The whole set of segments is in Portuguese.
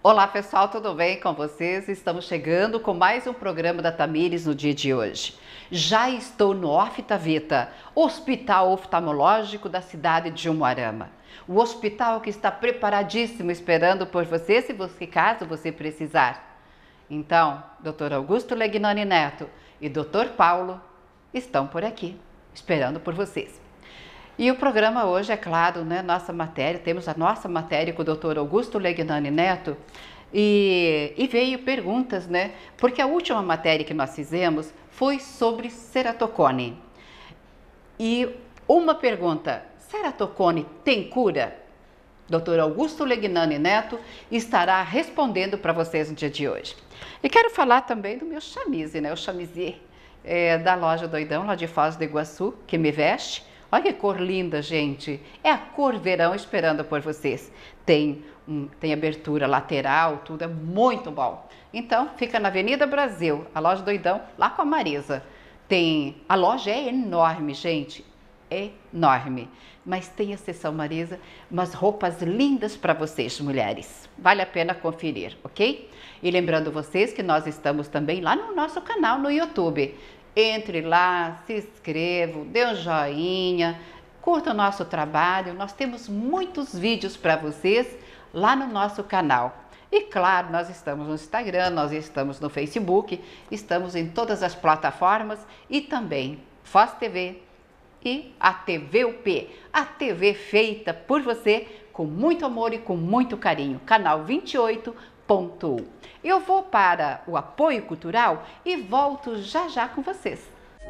Olá pessoal, tudo bem com vocês? Estamos chegando com mais um programa da Tamires no dia de hoje. Já estou no Oftavita, Hospital Oftalmológico da cidade de Umuarama. O hospital que está preparadíssimo esperando por você, caso você precisar. Então, Dr. Augusto Legnani Neto e Dr. Paulo estão por aqui, esperando por vocês. E o programa hoje, é claro, né, temos a nossa matéria com o Dr. Augusto Legnani Neto e veio perguntas, né? Porque a última matéria que nós fizemos foi sobre ceratocone. E uma pergunta, ceratocone tem cura? Dr. Augusto Legnani Neto estará respondendo para vocês no dia de hoje. E quero falar também do meu chamise, né? O chamizier da loja Doidão, lá de Foz do Iguaçu, que me veste. Olha que cor linda, gente. É a cor verão esperando por vocês. Tem abertura lateral, tudo é muito bom. Então, fica na Avenida Brasil, a loja Doidão, lá com a Marisa. A loja é enorme, gente. É enorme. Mas tem a seção Marisa, umas roupas lindas para vocês, mulheres. Vale a pena conferir, ok? E lembrando vocês que nós estamos também lá no nosso canal no YouTube. Entre lá, se inscreva, dê um joinha, curta o nosso trabalho. Nós temos muitos vídeos para vocês lá no nosso canal. E claro, nós estamos no Instagram, nós estamos no Facebook, estamos em todas as plataformas e também Foz TV e a TVUP, a TV feita por você com muito amor e com muito carinho. Canal 28.1. Eu vou para o apoio cultural e volto já já com vocês.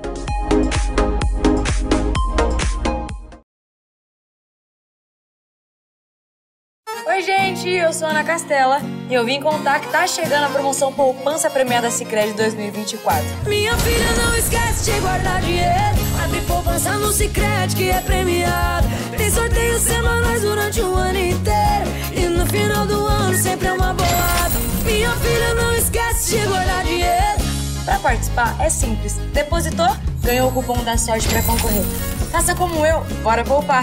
Oi gente, eu sou Ana Castela e eu vim contar que tá chegando a promoção Poupança Premiada Sicredi 2024. Minha filha, não esquece de guardar dinheiro. Abre poupança no Sicredi que é premiado. Tem sorteios semanais durante o ano inteiro e no final do ano sempre é uma bolada. Minha filha, não esquece de guardar dinheiro. Para participar é simples. Depositou, ganhou o cupom da sorte para concorrer. Faça como eu, bora poupar!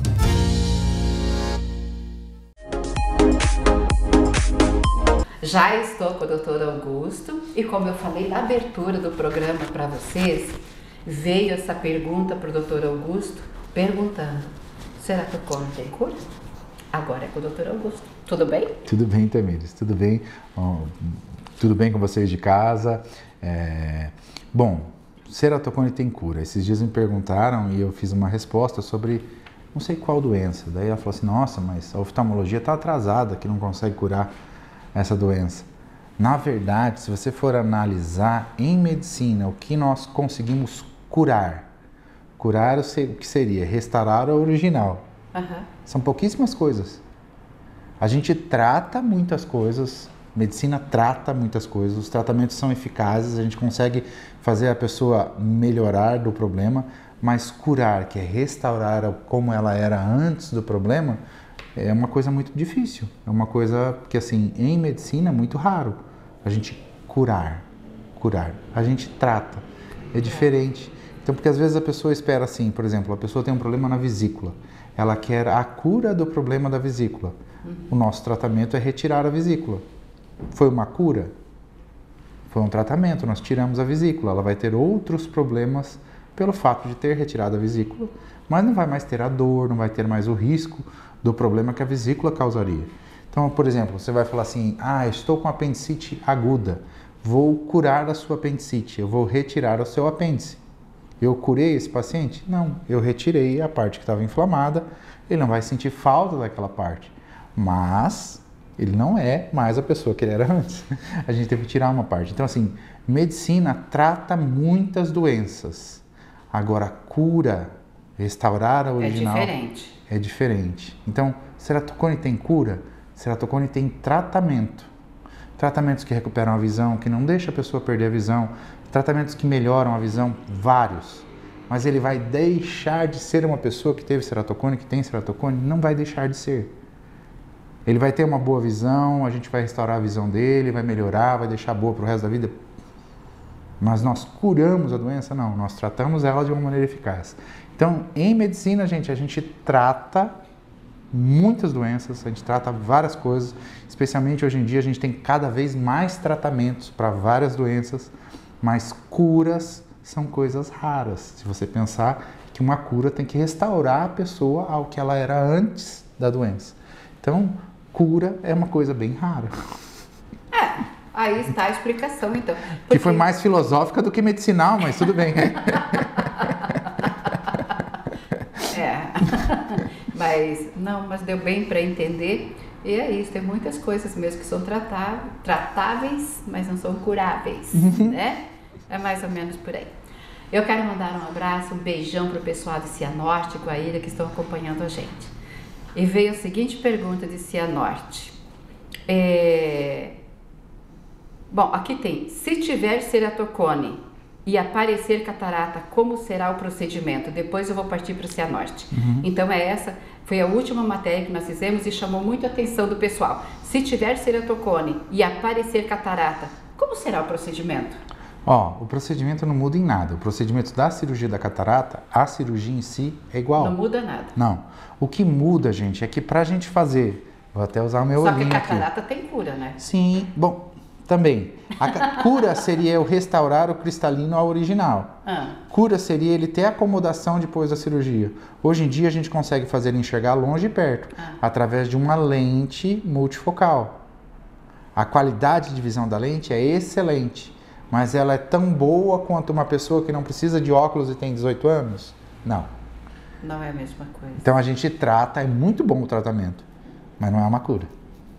Já estou com o Dr. Augusto e como eu falei na abertura do programa para vocês, veio essa pergunta para o Dr. Augusto perguntando: ceratocone tem cura? Agora é com o Dr. Augusto. Tudo bem? Tudo bem, Tamires, tudo bem. Tudo bem com vocês de casa? Bom, ceratocone tem cura. Esses dias me perguntaram e eu fiz uma resposta sobre não sei qual doença. Daí ela falou assim: nossa, mas a oftalmologia está atrasada, que não consegue curar essa doença. Na verdade, se você for analisar em medicina o que nós conseguimos curar o que seria restaurar o original. São pouquíssimas coisas. A gente trata muitas coisas, medicina trata muitas coisas, os tratamentos são eficazes, a gente consegue fazer a pessoa melhorar do problema, mas curar, que é restaurar como ela era antes do problema, é uma coisa muito difícil, é uma coisa que, assim, em medicina é muito raro a gente curar, a gente trata, é diferente. Então, porque às vezes a pessoa espera assim, por exemplo, a pessoa tem um problema na vesícula, ela quer a cura do problema da vesícula. O nosso tratamento é retirar a vesícula. Foi uma cura? Foi um tratamento, nós tiramos a vesícula, ela vai ter outros problemas pelo fato de ter retirado a vesícula, mas não vai mais ter a dor, não vai ter mais o risco do problema que a vesícula causaria. Então, por exemplo, você vai falar assim: estou com apendicite aguda, vou curar a sua apendicite, eu vou retirar o seu apêndice. Eu curei esse paciente? Não, eu retirei a parte que estava inflamada, ele não vai sentir falta daquela parte, mas ele não é mais a pessoa que ele era antes. A gente teve que tirar uma parte. Então, assim, medicina trata muitas doenças. Agora, cura, restaurar a original é diferente. Então, ceratocone tem cura? Ceratocone tem tratamento. Tratamentos que recuperam a visão, que não deixam a pessoa perder a visão. Tratamentos que melhoram a visão, vários. Mas ele vai deixar de ser uma pessoa que teve ceratocone, que tem ceratocone? Não vai deixar de ser. Ele vai ter uma boa visão, a gente vai restaurar a visão dele, vai melhorar, vai deixar boa para o resto da vida. Mas nós curamos a doença? Não, nós tratamos ela de uma maneira eficaz. Então, em medicina, gente, a gente trata muitas doenças, a gente trata várias coisas, especialmente hoje em dia a gente tem cada vez mais tratamentos para várias doenças, mas curas são coisas raras. Se você pensar que uma cura tem que restaurar a pessoa ao que ela era antes da doença. Então, cura é uma coisa bem rara. Aí está a explicação, então. Que foi mais filosófica do que medicinal, mas tudo bem. Mas deu bem para entender. E é isso, tem muitas coisas mesmo que são tratáveis, mas não são curáveis, né? É mais ou menos por aí. Eu quero mandar um abraço, um beijão para o pessoal de Cianorte, Guaíra, que estão acompanhando a gente. E veio a seguinte pergunta de Cianorte. Bom, aqui tem: se tiver ceratocone e aparecer catarata, como será o procedimento? Depois eu vou partir para o Cianorte. Então essa foi a última matéria que nós fizemos e chamou muito a atenção do pessoal. Se tiver ceratocone e aparecer catarata, como será o procedimento? O procedimento não muda em nada. O procedimento da cirurgia da catarata, a cirurgia em si é igual. Não muda nada. Não. O que muda, gente, é que pra gente fazer... Vou até usar o meu olhinho aqui. Só que a catarata tem cura, né? Sim. Bom, também. A cura seria eu restaurar o cristalino ao original. Cura seria ele ter acomodação depois da cirurgia. Hoje em dia a gente consegue fazer ele enxergar longe e perto, através de uma lente multifocal. A qualidade de visão da lente é excelente, mas ela é tão boa quanto uma pessoa que não precisa de óculos e tem 18 anos? Não. Não é a mesma coisa. Então a gente trata, é muito bom o tratamento, mas não é uma cura.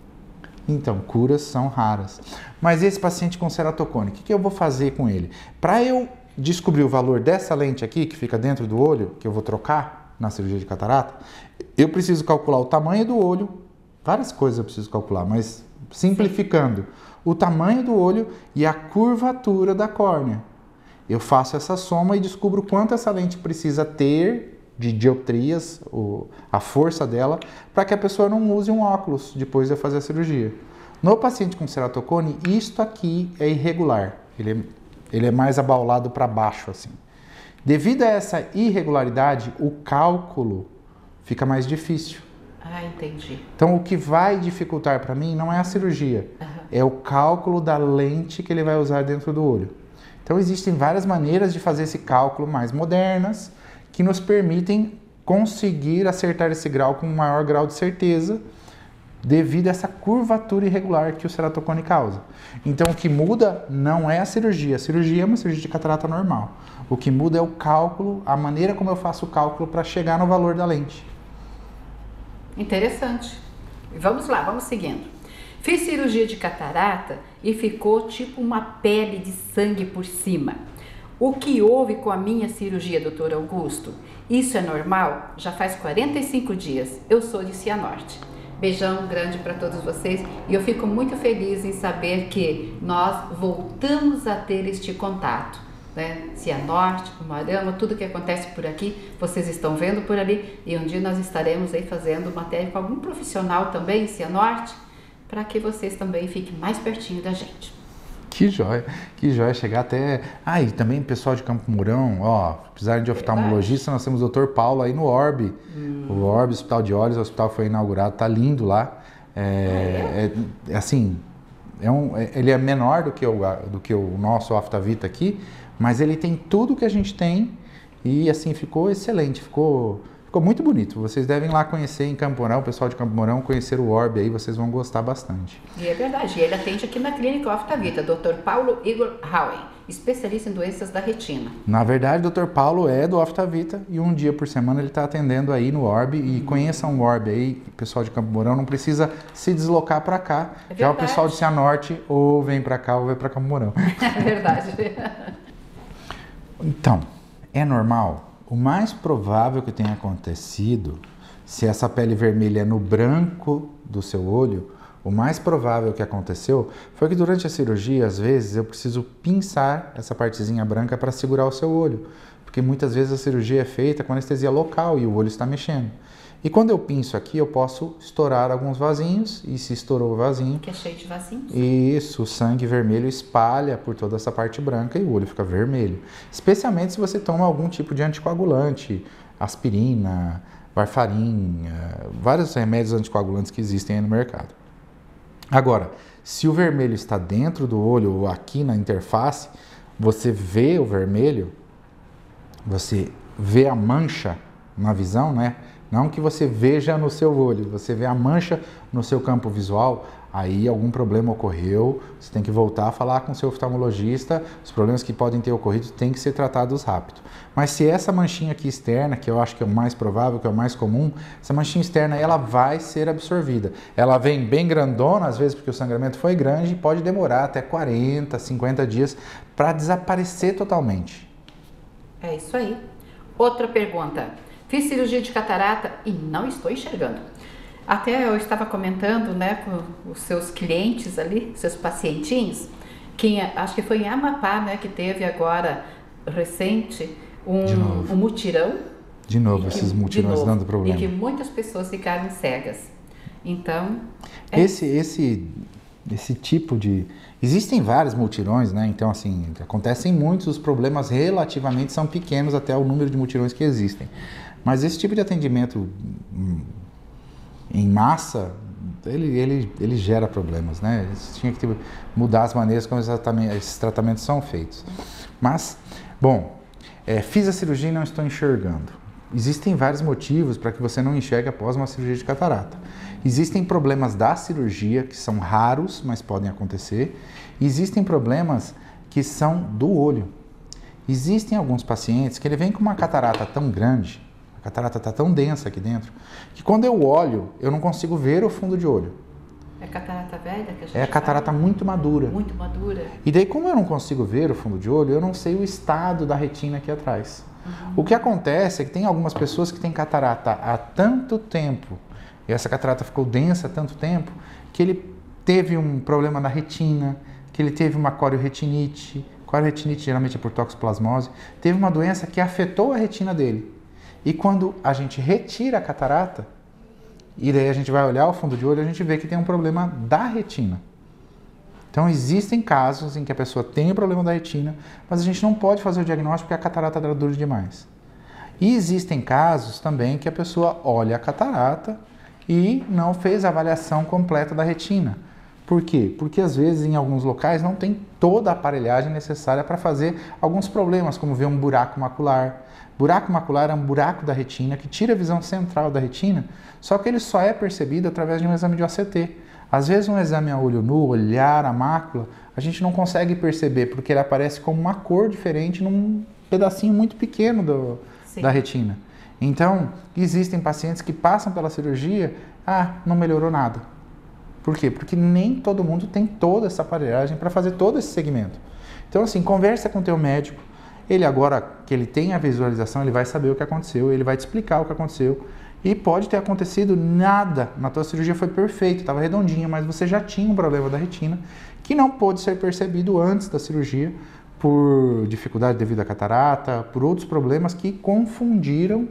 Então, curas são raras. Mas esse paciente com ceratocone, o que eu vou fazer com ele? Para eu descobrir o valor dessa lente aqui, que fica dentro do olho, que eu vou trocar na cirurgia de catarata, eu preciso calcular o tamanho do olho, várias coisas eu preciso calcular, mas simplificando, o tamanho do olho e a curvatura da córnea. Eu faço essa soma e descubro quanto essa lente precisa ter de dioptrias, a força dela, para que a pessoa não use um óculos depois de eu fazer a cirurgia. No paciente com ceratocone, isto aqui é irregular. Ele é mais abaulado para baixo, assim. Devido a essa irregularidade, o cálculo fica mais difícil. Entendi. Então, o que vai dificultar para mim não é a cirurgia, é o cálculo da lente que ele vai usar dentro do olho. Então, existem várias maneiras de fazer esse cálculo mais modernas, que nos permitem conseguir acertar esse grau com um maior grau de certeza, devido a essa curvatura irregular que o ceratocone causa. Então, o que muda não é a cirurgia é uma cirurgia de catarata normal. O que muda é o cálculo, a maneira como eu faço o cálculo para chegar no valor da lente. Interessante. Vamos lá, vamos seguindo. Fiz cirurgia de catarata e ficou tipo uma pele de sangue por cima. O que houve com a minha cirurgia, doutor Augusto? Isso é normal? Já faz 45 dias. Eu sou de Cianorte. Beijão grande para todos vocês e eu fico muito feliz em saber que nós voltamos a ter este contato, né? Cianorte, Umuarama, tudo que acontece por aqui, vocês estão vendo por ali e um dia nós estaremos aí fazendo matéria com algum profissional também em Cianorte, para que vocês também fiquem mais pertinho da gente. Que joia, chegar até... e também pessoal de Campo Mourão, precisarem de oftalmologista, nós temos o Dr. Paulo aí no Orbe. O Orbe, Hospital de Olhos, o hospital foi inaugurado, tá lindo lá. Ele é menor do que o nosso Oftavita aqui, mas ele tem tudo que a gente tem e assim, ficou excelente, ficou muito bonito. Vocês devem lá conhecer em Campo Mourão, o pessoal de Campo Mourão, conhecer o Orbe aí, vocês vão gostar bastante. E é verdade, ele atende aqui na Clínica Oftavita, Dr. Paulo Igor Howen, especialista em doenças da retina. Na verdade, o Dr. Paulo é do Oftavita e um dia por semana ele está atendendo aí no Orbe e conheçam o Orbe aí, o pessoal de Campo Mourão não precisa se deslocar para cá. Já o pessoal de Cianorte ou vem para cá ou vem para Campo Mourão. É verdade. Então, é normal? O mais provável que tenha acontecido, se essa pele vermelha é no branco do seu olho, o mais provável que aconteceu foi que durante a cirurgia, às vezes, eu preciso pinçar essa partezinha branca para segurar o seu olho. Porque muitas vezes a cirurgia é feita com anestesia local e o olho está mexendo. E quando eu pinço aqui, eu posso estourar alguns vasinhos, e se estourou o vasinho... Que é cheio de vasinhos. Isso, o sangue vermelho espalha por toda essa parte branca e o olho fica vermelho. Especialmente se você toma algum tipo de anticoagulante, aspirina, warfarin, vários remédios anticoagulantes que existem aí no mercado. Agora, se o vermelho está dentro do olho ou aqui na interface, você vê o vermelho, você vê a mancha na visão, né? Não que você veja no seu olho, você vê a mancha no seu campo visual, aí algum problema ocorreu, você tem que voltar a falar com o seu oftalmologista, os problemas que podem ter ocorrido têm que ser tratados rápido. Mas se essa manchinha aqui externa, que eu acho que é o mais provável, que é o mais comum, essa manchinha externa ela vai ser absorvida. Ela vem bem grandona, às vezes porque o sangramento foi grande, e pode demorar até 40, 50 dias para desaparecer totalmente. É isso aí. Outra pergunta. Fiz cirurgia de catarata e não estou enxergando. Até eu estava comentando, né, com os seus clientes ali, seus pacientinhos, que acho que foi em Amapá, né, que teve agora, recente, um mutirão. De novo, esses mutirões dando problema. E que muitas pessoas ficaram cegas. Então... Esse tipo de... Existem vários mutirões, né? Então, assim, acontecem muitos, os problemas relativamente são pequenos até o número de mutirões que existem. Mas esse tipo de atendimento em massa, ele gera problemas, né? Tinha que mudar as maneiras como esses tratamentos são feitos. Mas, bom, fiz a cirurgia e não estou enxergando. Existem vários motivos para que você não enxergue após uma cirurgia de catarata. Existem problemas da cirurgia, que são raros, mas podem acontecer. Existem problemas que são do olho. Existem alguns pacientes que ele vem com uma catarata tão grande, a catarata está tão densa aqui dentro, que quando eu olho, eu não consigo ver o fundo de olho. É catarata velha que a gente É a catarata muito madura. Muito madura. E daí, como eu não consigo ver o fundo de olho, eu não sei o estado da retina aqui atrás. O que acontece é que tem algumas pessoas que têm catarata há tanto tempo, e essa catarata ficou densa há tanto tempo, que ele teve um problema na retina, que ele teve uma corioretinite. Corioretinite geralmente é por toxoplasmose. Teve uma doença que afetou a retina dele. E quando a gente retira a catarata, e daí a gente vai olhar o fundo de olho, a gente vê que tem um problema da retina. Então existem casos em que a pessoa tem o problema da retina, mas a gente não pode fazer o diagnóstico porque a catarata era dura demais. E existem casos também que a pessoa olha a catarata e não fez a avaliação completa da retina. Por quê? Porque às vezes em alguns locais não tem toda a aparelhagem necessária para fazer alguns problemas, como ver um buraco macular. Buraco macular é um buraco da retina que tira a visão central da retina, só que ele só é percebido através de um exame de OCT. Às vezes um exame a olho nu, olhar a mácula, a gente não consegue perceber porque ele aparece como uma cor diferente num pedacinho muito pequeno da retina. Então, existem pacientes que passam pela cirurgia, não melhorou nada. Por quê? Porque nem todo mundo tem toda essa aparelhagem para fazer todo esse segmento. Então, assim, conversa com o teu médico. Ele agora que ele tem a visualização, ele vai saber o que aconteceu, ele vai te explicar o que aconteceu. E pode ter acontecido nada, na tua cirurgia foi perfeito, estava redondinha, mas você já tinha um problema da retina que não pôde ser percebido antes da cirurgia por dificuldade devido à catarata, por outros problemas que confundiram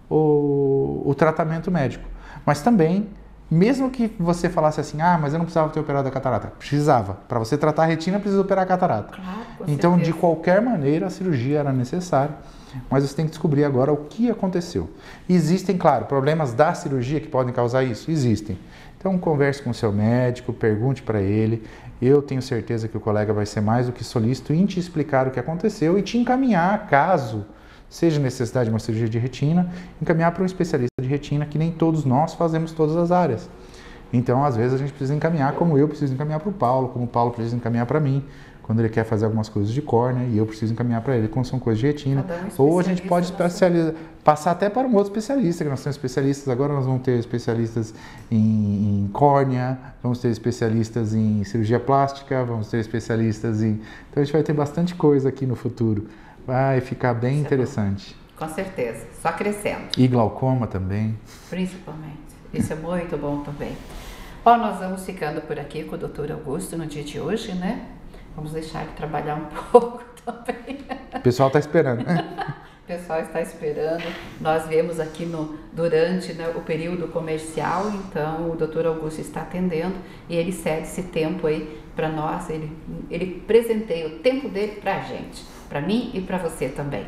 o tratamento médico. Mas também, mesmo que você falasse assim, mas eu não precisava ter operado a catarata. Precisava. Para você tratar a retina, precisa operar a catarata. Claro, então, certeza. de qualquer maneira, a cirurgia era necessária. Mas você tem que descobrir agora o que aconteceu. Existem, claro, problemas da cirurgia que podem causar isso? Existem. Então, converse com o seu médico, pergunte para ele. Eu tenho certeza que o colega vai ser mais do que solícito em te explicar o que aconteceu e te encaminhar, caso seja necessidade de uma cirurgia de retina, encaminhar para um especialista de retina, que nem todos nós fazemos todas as áreas. Então, às vezes, a gente precisa encaminhar, como eu preciso encaminhar para o Paulo, como o Paulo precisa encaminhar para mim, quando ele quer fazer algumas coisas de córnea, e eu preciso encaminhar para ele quando são coisas de retina. Ou a gente pode passar até para um outro especialista, que nós temos especialistas, agora nós vamos ter especialistas em córnea, vamos ter especialistas em cirurgia plástica, vamos ter especialistas em... Então, a gente vai ter bastante coisa aqui no futuro. Vai ficar bem interessante. Com certeza, só crescendo. E glaucoma também. Principalmente. Isso é muito bom também. Nós vamos ficando por aqui com o Dr. Augusto no dia de hoje, né? Vamos deixar ele trabalhar um pouco também. O pessoal está esperando. O pessoal está esperando. Nós viemos aqui durante o período comercial, então o Dr. Augusto está atendendo e ele cede esse tempo aí para nós. Ele presenteia o tempo dele para a gente, para mim e para você também.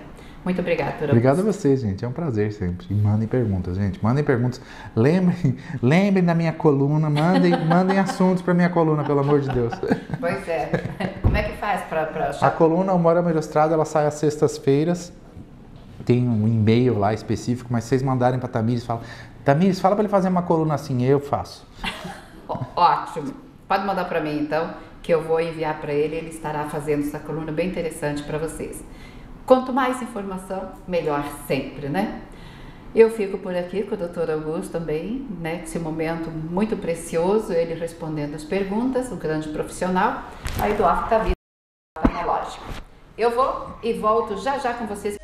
Muito obrigada, doutora. Obrigado a vocês, gente. É um prazer sempre. E mandem perguntas, gente. Mandem perguntas. Lembrem da minha coluna. Mandem assuntos para minha coluna, pelo amor de Deus. Pois é. Como é que faz para A coluna Humorama Ilustrado, ela sai às sextas-feiras. Tem um e-mail lá específico, mas vocês mandarem para Tamires, Tamires, fala para ele fazer uma coluna assim, eu faço. Ótimo. Pode mandar para mim, então, que eu vou enviar para ele. Ele estará fazendo essa coluna bem interessante para vocês. Quanto mais informação, melhor sempre, né? Eu fico por aqui com o Dr. Augusto também, né? Esse momento muito precioso, ele respondendo as perguntas, o grande profissional, aí do oftalmológico. Eu vou e volto já já com vocês.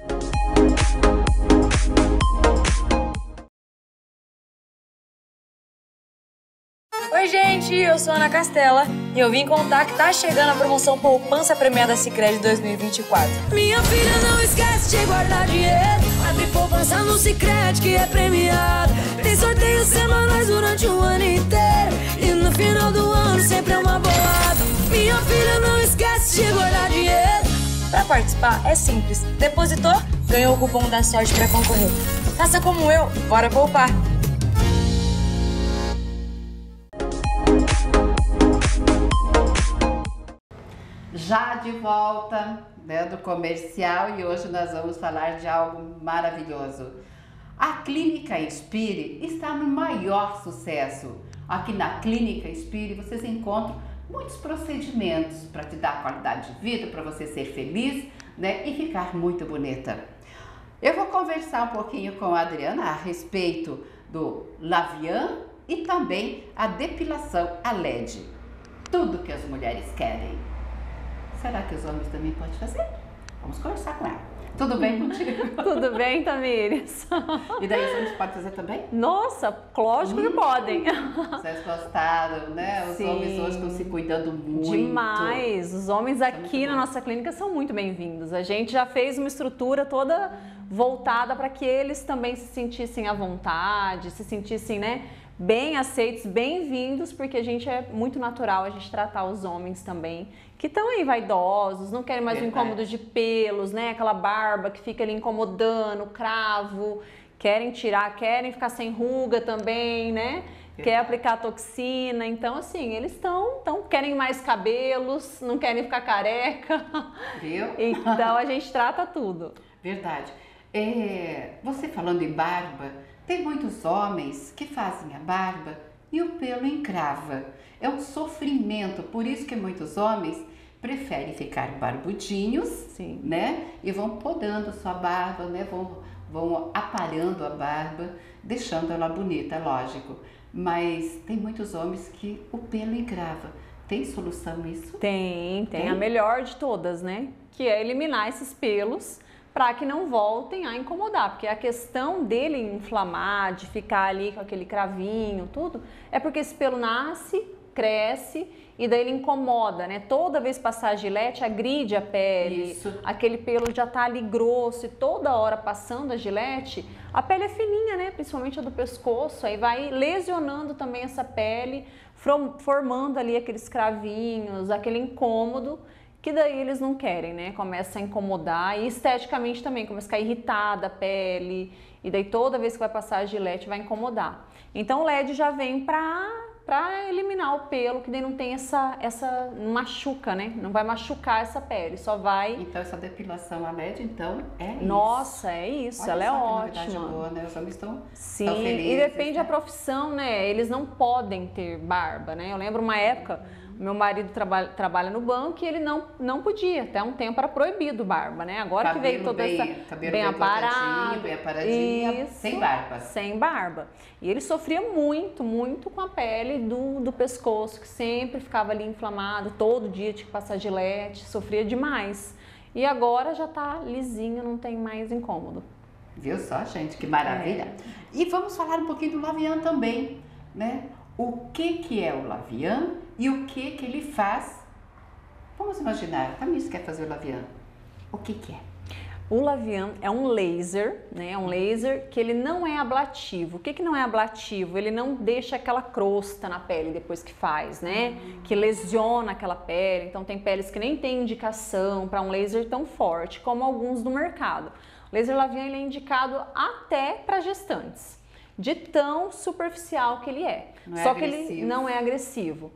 Oi gente, eu sou a Ana Castela e eu vim contar que tá chegando a promoção Poupança Premiada Sicredi 2024. Minha filha, não esquece de guardar dinheiro. Abre poupança no Sicredi que é premiado. Tem sorteios semanais durante o ano inteiro. E no final do ano sempre é uma bolada. Minha filha, não esquece de guardar dinheiro. Para participar é simples. Depositou, ganhou o cupom da sorte para concorrer. Faça como eu, bora poupar! Já de volta, né, do comercial, e hoje nós vamos falar de algo maravilhoso. A Clínica Inspire está no maior sucesso. Aqui na Clínica Inspire vocês encontram muitos procedimentos para te dar qualidade de vida, para você ser feliz, né, e ficar muito bonita. Eu vou conversar um pouquinho com a Adriana a respeito do Lavian e também a depilação a LED. Tudo que as mulheres querem. Será que os homens também podem fazer? Vamos conversar com ela. Tudo bem contigo? Tudo bem, Tamires? E daí os homens podem fazer também? Nossa, lógico que podem. Vocês gostaram, né? Os homens hoje estão se cuidando muito. Demais. Os homens aqui na nossa clínica são muito bem-vindos. A gente já fez uma estrutura toda voltada para que eles também se sentissem à vontade, se sentissem, né, bem aceitos, bem-vindos, porque a gente é muito natural a gente tratar os homens também, que estão aí vaidosos, não querem mais o incômodo de pelos, né? Aquela barba que fica ali incomodando, cravo, querem tirar, querem ficar sem ruga também, né? Quer aplicar toxina, então assim, eles querem mais cabelos, não querem ficar careca. Viu? Então a gente trata tudo. Verdade. Você falando em barba, tem muitos homens que fazem a barba e o pelo encrava. É um sofrimento, por isso que muitos homens preferem ficar barbudinhos, sim, né? E vão podando sua barba, né? Vão aparando a barba, deixando ela bonita, lógico. Mas tem muitos homens que o pelo encrava. Tem solução isso? Tem. A melhor de todas, né? Que é eliminar esses pelos para que não voltem a incomodar, porque a questão dele inflamar, de ficar ali com aquele cravinho, tudo, é porque esse pelo nasce, cresce e daí ele incomoda, né? Toda vez que passar a gilete, agride a pele, isso, aquele pelo já tá ali grosso e toda hora passando a gilete, a pele é fininha, né? Principalmente a do pescoço, aí vai lesionando também essa pele, formando ali aqueles cravinhos, aquele incômodo, que daí eles não querem, né? Começa a incomodar e esteticamente também, começa a ficar irritada a pele e daí toda vez que vai passar a gilete vai incomodar. Então o LED já vem para eliminar o pelo, que daí não tem não machuca, né? Não vai machucar essa pele, só vai... Então essa depilação a LED, então, é isso. Nossa, é isso, olha, ela é ótima. Boa, né? Os homens estão Sim, felizes, e depende né? da profissão, né? Eles não podem ter barba, né? Eu lembro uma época... Meu marido trabalha no banco e ele não podia, até um tempo era proibido barba, né? Agora cabelo que veio toda essa bem aparado, bem aparadinho, sem barba. Sem barba. E ele sofria muito, muito com a pele do pescoço, que sempre ficava ali inflamado, todo dia tinha que passar gilete, sofria demais. E agora já tá lisinho, não tem mais incômodo. Viu só, gente? Que maravilha. E vamos falar um pouquinho do Lavian também, né? O que é o Lavian e o que ele faz? Vamos imaginar, a Tamires quer fazer o Lavian. O que é? O Lavian é um laser, né? É um laser que ele não é ablativo. O que não é ablativo? Ele não deixa aquela crosta na pele depois que faz, né? Que lesiona aquela pele. Então tem peles que nem tem indicação para um laser tão forte como alguns do mercado. O laser Lavian ele é indicado até para gestantes, de tão superficial que ele é. Só que ele não é agressivo.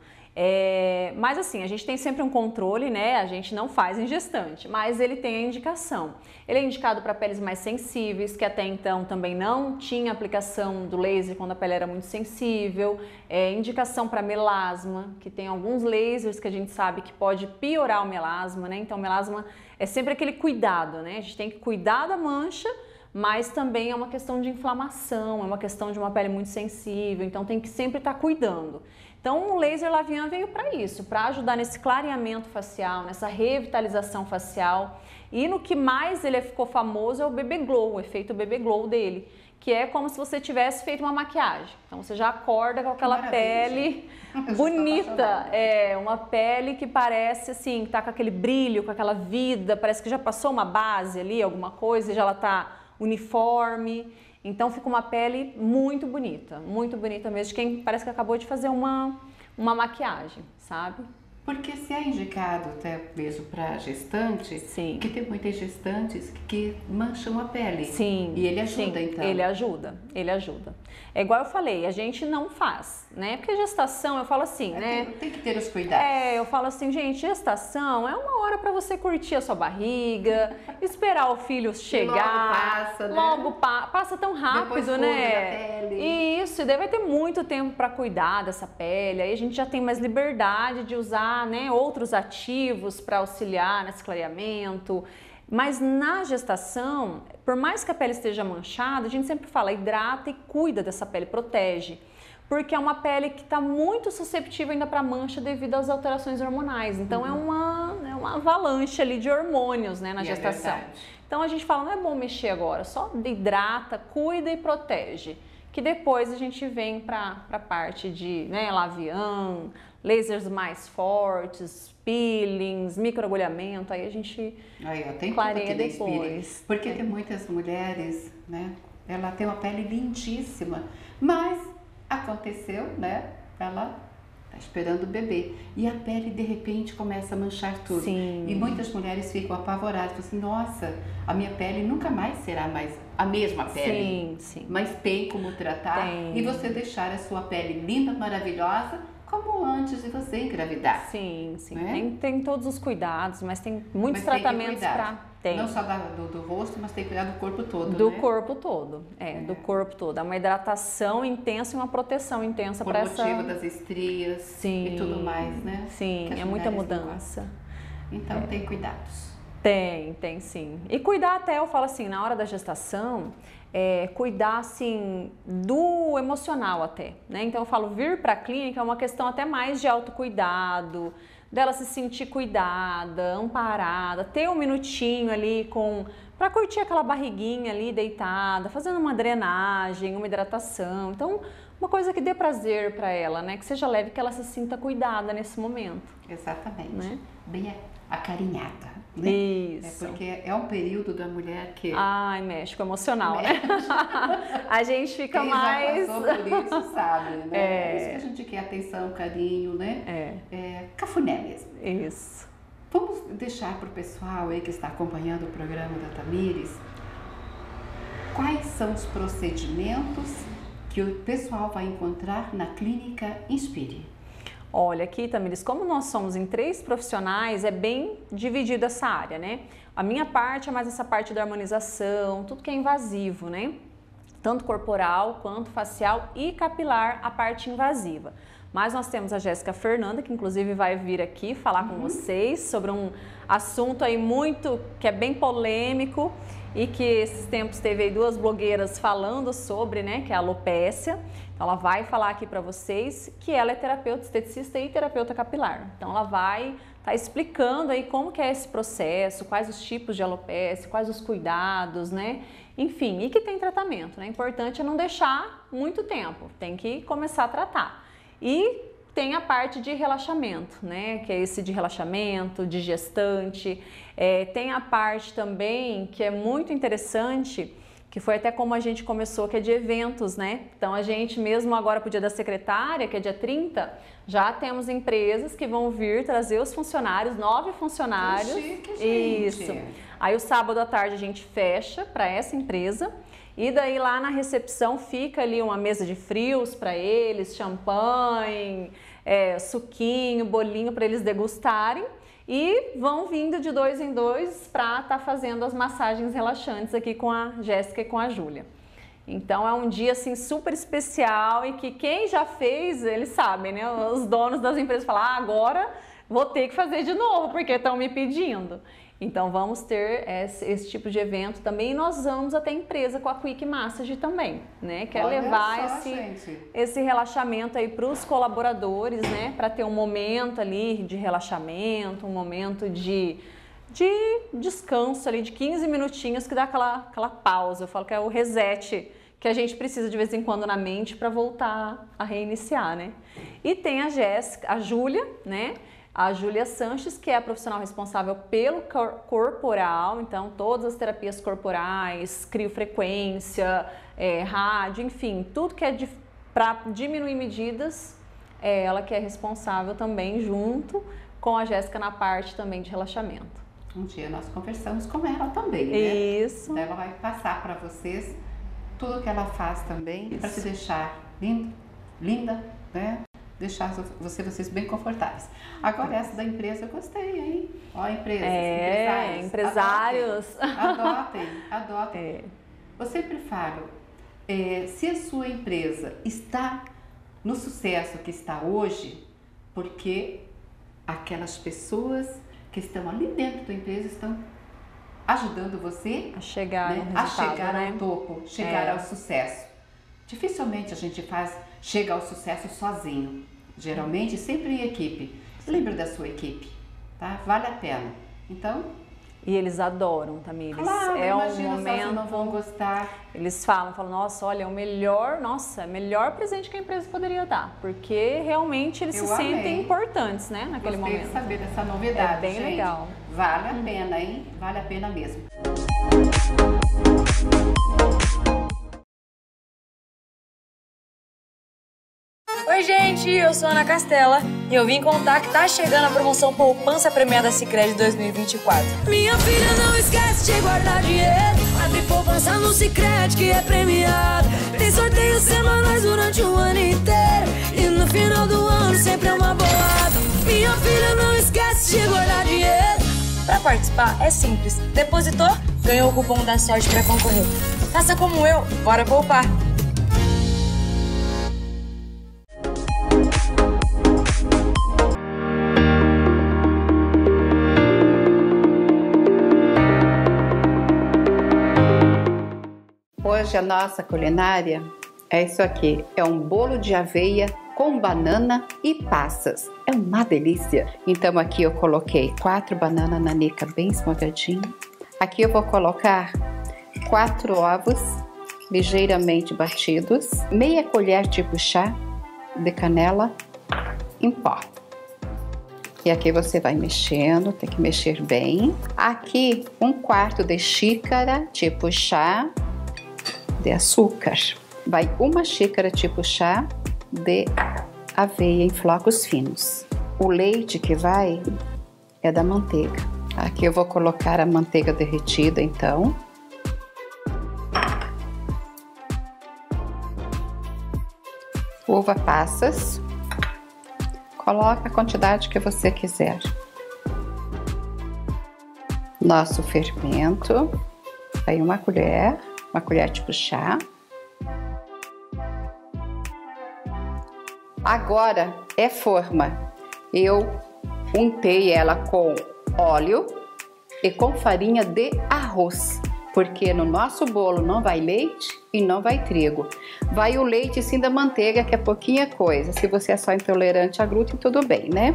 Mas assim, a gente tem sempre um controle, né? A gente não faz em gestante, mas ele tem a indicação. Ele é indicado para peles mais sensíveis, que até então também não tinha aplicação do laser quando a pele era muito sensível. Indicação para melasma, que tem alguns lasers que a gente sabe que pode piorar o melasma, né? Então, o melasma é sempre aquele cuidado, né? A gente tem que cuidar da mancha, mas também é uma questão de inflamação, é uma questão de uma pele muito sensível, então tem que sempre estar cuidando. Então o laser Lavian veio para isso, para ajudar nesse clareamento facial, nessa revitalização facial. E no que mais ele ficou famoso é o Bebê Glow, o efeito Bebê Glow dele, que é como se você tivesse feito uma maquiagem. Então você já acorda com aquela pele bonita, uma pele que parece assim, tá com aquele brilho, com aquela vida, parece que já passou uma base ali, alguma coisa, e já ela tá uniforme. Então fica uma pele muito bonita mesmo, de quem parece que acabou de fazer uma maquiagem, sabe? Porque se é indicado até mesmo para gestante, sim, que tem muitas gestantes que mancham a pele. Sim. E ele ajuda, sim, então? Ele ajuda. É igual eu falei, a gente não faz, né? Porque gestação, eu falo assim, né? Tem que ter os cuidados. Eu falo assim, gente, gestação é uma hora para você curtir a sua barriga, esperar o filho chegar. E logo passa, né? Passa tão rápido, né? Pele. Isso, e daí vai ter muito tempo para cuidar dessa pele. Aí a gente já tem mais liberdade de usar, né, outros ativos para auxiliar nesse clareamento. Mas na gestação, por mais que a pele esteja manchada, a gente sempre fala, hidrata e cuida dessa pele, protege. Porque é uma pele que está muito susceptível ainda para mancha devido às alterações hormonais. Então é uma avalanche ali de hormônios, né, na gestação. Então a gente fala, não é bom mexer agora, só hidrata, cuida e protege. Que depois a gente vem para a parte de, né, Lavian, lasers mais fortes, peelings, microagulhamento, aí a gente clareia depois. Porque tem muitas mulheres, né, ela tem uma pele lindíssima, mas aconteceu, né, ela está esperando o bebê e a pele de repente começa a manchar tudo. Sim. E muitas mulheres ficam apavoradas, falam assim, nossa, a minha pele nunca mais será mais a mesma pele. Sim. Mas tem como tratar e você deixar a sua pele linda, maravilhosa, como antes de você engravidar. Sim. Né? Tem todos os cuidados, mas tem muitos tratamentos para... Não só do rosto, mas tem que cuidar do corpo todo, do né? corpo todo, do corpo todo. É uma hidratação intensa e uma proteção intensa para essa... Por motivo das estrias e tudo mais, né? Sim, é muita mudança. Então tem cuidados. Tem sim. E cuidar até, eu falo assim, na hora da gestação, cuidar assim do emocional até, né? Então eu falo, vir para a clínica é uma questão até mais de autocuidado, dela se sentir cuidada, amparada, ter um minutinho ali para curtir aquela barriguinha ali deitada, fazendo uma drenagem, uma hidratação. Então, uma coisa que dê prazer para ela, né? Que seja leve, que ela se sinta cuidada nesse momento. Exatamente. Né? Bem acarinhada. Né? Isso. Porque é um período da mulher que... mexe com o emocional, né? A gente fica Quem mais... já passou por isso sabe, né? É isso que a gente quer, atenção, carinho, né? Cafuné mesmo. Isso. Vamos deixar para o pessoal aí que está acompanhando o programa da Tamires, quais são os procedimentos que o pessoal vai encontrar na Clínica Inspire? Olha, aqui, Tamires, como nós somos em 3 profissionais, é bem dividido essa área, né? A minha parte é mais essa parte da harmonização, tudo que é invasivo, né? Tanto corporal, quanto facial e capilar, a parte invasiva. Mas nós temos a Jéssica Fernanda, que inclusive vai vir aqui falar com vocês sobre um assunto aí que é bem polêmico e que esses tempos teve aí 2 blogueiras falando sobre, né, que é a alopécia. Então ela vai falar aqui para vocês que ela é terapeuta esteticista e terapeuta capilar. Então ela vai estar explicando aí como que é esse processo, quais os tipos de alopécia, quais os cuidados, né? Enfim, e que tem tratamento, né? Importante é não deixar muito tempo, tem que começar a tratar. E tem a parte de relaxamento, né? Que é esse de relaxamento, de gestante. Tem a parte também que é muito interessante, que foi até como a gente começou, que é de eventos, né? Então a gente mesmo agora pro Dia da Secretária, que é dia 30, já temos empresas que vão vir trazer os funcionários, 9 funcionários. Que chique, gente. Isso. Aí o sábado à tarde a gente fecha para essa empresa e daí lá na recepção fica ali uma mesa de frios para eles, champanhe, suquinho, bolinho para eles degustarem. E vão vindo de 2 em 2 para estar fazendo as massagens relaxantes aqui com a Jéssica e com a Júlia. Então é um dia assim super especial e que quem já fez, eles sabem, né? Os donos das empresas falam, agora vou ter que fazer de novo porque estão me pedindo. Então vamos ter esse tipo de evento também e nós vamos até a empresa com a Quick Massage também, né? Que é levar esse relaxamento aí para os colaboradores, né? Para ter um momento ali de relaxamento, um momento de descanso ali de 15 minutinhos que dá aquela pausa. Eu falo que é o reset que a gente precisa de vez em quando na mente para voltar a reiniciar, né? E tem a Jéssica, a Júlia, né? A Júlia Sanches, que é a profissional responsável pelo corporal, então todas as terapias corporais, criofrequência, rádio, enfim, tudo que é para diminuir medidas, é ela que é responsável também, junto com a Jéssica na parte também de relaxamento. Um dia nós conversamos com ela também, né? Isso. Ela vai passar para vocês tudo que ela faz também, para te deixar linda, né? Deixar vocês bem confortáveis. Agora essa da empresa eu gostei, hein? Ó, empresários. Adotem. Eu sempre falo, se a sua empresa está no sucesso que está hoje, porque aquelas pessoas que estão ali dentro da empresa estão ajudando você a chegar, né? A chegar ao topo, chegar ao sucesso. Dificilmente a gente chega ao sucesso sozinho. Geralmente, sempre em equipe. Lembra da sua equipe, tá? Vale a pena. Então... E eles adoram, Tamires. Claro, imagina, um momento, não vão gostar. Eles falam, nossa, olha, é o melhor presente que a empresa poderia dar. Porque realmente eles se sentem importantes, né, naquele momento. Gostei de saber dessa novidade, é bem gente. Legal. Vale a pena, hein? Vale a pena mesmo. Oi gente, eu sou a Ana Castela e eu vim contar que tá chegando a promoção Poupança Premiada Sicredi 2024. Minha filha, não esquece de guardar dinheiro. Abre poupança no Sicredi que é premiado. Tem sorteios semanais durante o ano inteiro e no final do ano sempre é uma bolada. Minha filha, não esquece de guardar dinheiro. Para participar é simples. Depositou, ganhou o cupom da sorte para concorrer. Faça como eu, bora poupar! Hoje a nossa culinária é isso aqui, é um bolo de aveia com banana e passas. É uma delícia! Então aqui eu coloquei 4 bananas nanica bem esmagadinho. Aqui eu vou colocar 4 ovos ligeiramente batidos, meia colher tipo chá de canela em pó. E aqui você vai mexendo, tem que mexer bem. Aqui 1/4 de xícara tipo chá de açúcar. Vai 1 xícara tipo chá de aveia em flocos finos. O leite que vai é da manteiga. Aqui eu vou colocar a manteiga derretida, então. Uva passas. Coloca a quantidade que você quiser. Nosso fermento. Aí 1 colher. 1 colher tipo chá. Agora é forma. Eu untei ela com óleo e com farinha de arroz, porque no nosso bolo não vai leite e não vai trigo. Vai o leite sim da manteiga, que é pouquinha coisa. Se você é só intolerante a glúten, tudo bem, né?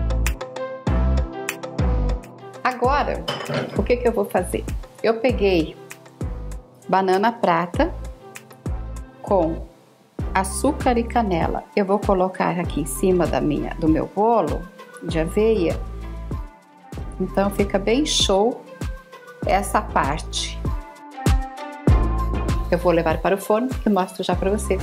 Agora, o que eu vou fazer? Eu peguei banana prata com açúcar e canela. Eu vou colocar aqui em cima do meu bolo de aveia. Então fica bem show essa parte. Eu vou levar para o forno e mostro já para vocês.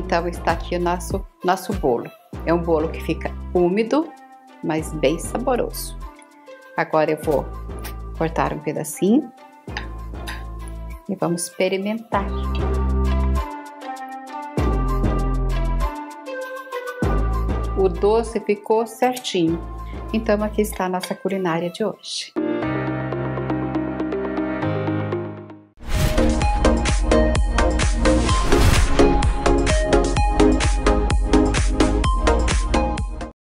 Então está aqui o nosso bolo. É um bolo que fica úmido, mas bem saboroso. Agora eu vou cortar um pedacinho e vamos experimentar. O doce ficou certinho. Então aqui está a nossa culinária de hoje.